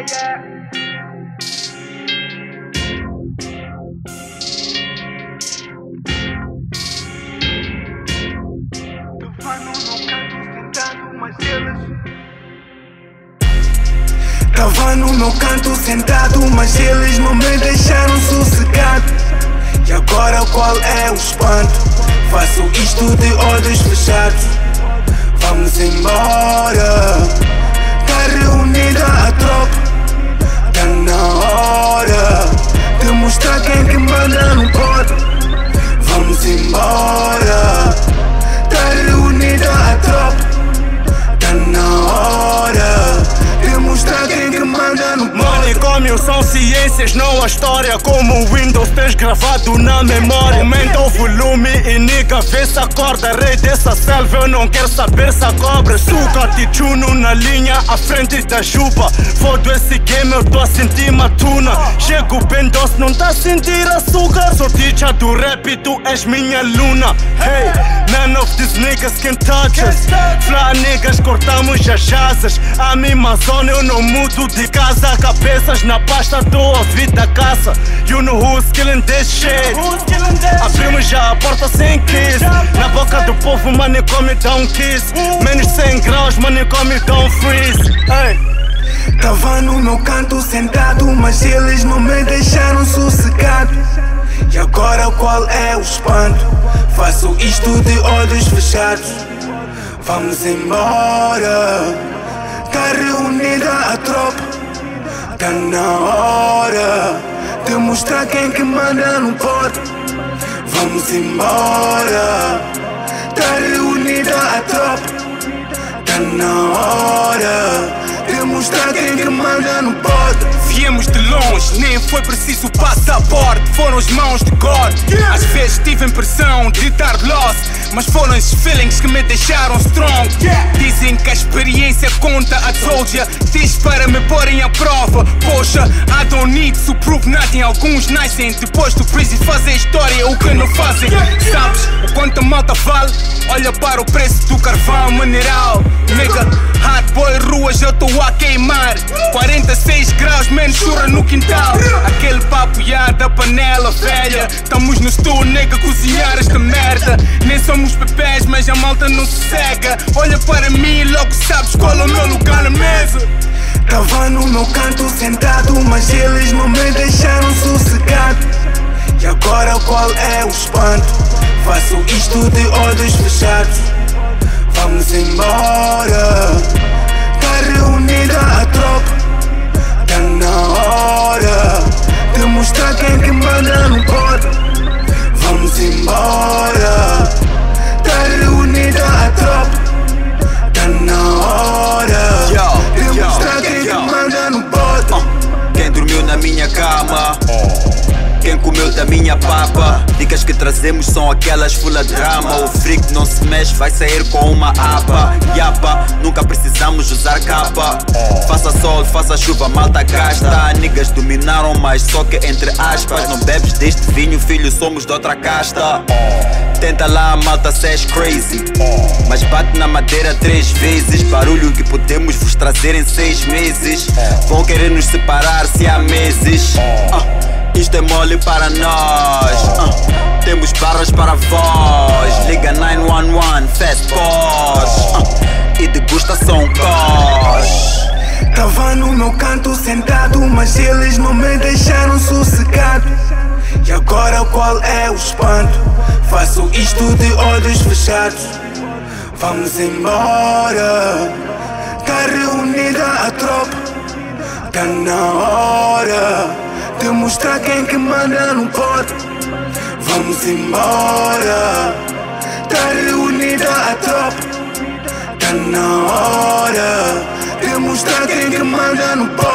Tava no meu canto sentado, mas eles não me deixaram sossegado. E agora qual é o espanto? Faço isto de olhos fechados. Vamos embora. Tá reunida a tropa. Tá na hora de mostrar quem que manda no pote. Vamos embora. Tá reunida a tropa. Tá na hora de mostrar quem que manda no pote. Manicômio são ciências, não a história. Como o Windows tens gravado na memória. Aumenta o volume e nigga vê se acorda. Rei dessa selva, eu não quero saber se a cobra suga. Tichuno na linha à frente da juba. Fodo esse game, eu tô a sentir matuna. Chego bem doce, não tá a sentir açúcar. Sou teacher do rap e tu és minha luna. Hey, none of these niggas can touch us. Fla niggas, cortamos as asas. A minha zona eu não mudo de casa. Cabeças na pasta, tô a vida caça. You know who's killing this shit. Abrimos já a porta sem kiss. Na boca do povo, manicômio dá um kiss. Menos 100 graus, manicômio dá um freeze. Hey. Tava no meu canto sentado, mas eles não me deixaram sossegado. E agora qual é o espanto? Faço isto de olhos fechados. Vamos embora. Tá reunida a tropa. Tá na hora de mostrar quem que manda no pote. Vamos embora. Tá reunida a tropa. Tá na hora de mostrar quem que manda no pote. Viemos de longe, nem foi preciso passaporte. Foram as mãos de God. Às vezes tive a impressão de estar lost, mas foram esses feelings que me deixaram strong. Dizem que a experiência conta, I told ya. Diz para me porem à prova. Poxa, I don't need to prove nothing. Alguns nascem depois do freeze e fazem história o que não fazem. Sabes o quanto a malta vale? Olha para o preço do carvão mineral. Nigga, hard boy, ruas eu tô a queimar. 46 graus, menos churra no quintal. Aquele papo já da panela velha. Estamos no stool, nega, cozinhar esta merda. Nem somos bebés, mas a malta não se cega. Olha para mim e logo sabes qual é o meu lugar na mesa. Tava no meu canto sentado, mas eles não me deixaram sossegado. E agora qual é o espanto? Faço isto de olhos fechados. Vamos embora. Tá reunida a tropa. Tá na hora de mostrar quem que manda no pote. Vamos embora. Tá reunida a tropa. Tá na hora de mostrar quem que manda no pote. Quem dormiu na minha cama? Quem comeu da minha papa? Dicas que trazemos são aquelas full a drama. O freak não se mexe, vai sair com uma apa. Yapa, nunca precisamos usar capa. Faça sol, faça chuva, malta gasta. Niggas dominaram, mas só que entre aspas. Não bebes deste vinho, filho, somos de outra casta. Tenta lá, malta, cês crazy, mas bate na madeira 3 vezes. Barulho que podemos vos trazer em 6 meses. Vão querer nos separar se há meses. Isto é mole para nós. Temos barras para vós. Liga 911, fast Porsche e degustação cos. Tava no meu canto sentado, mas eles não me deixaram sossegado. E agora qual é o espanto? Faço isto de olhos fechados. Vamos embora. Tá reunida a tropa. Tá na hora de mostrar quem que manda no pote. Vamos embora. Tá reunida a tropa. Tá na hora de mostrar quem que manda no pote.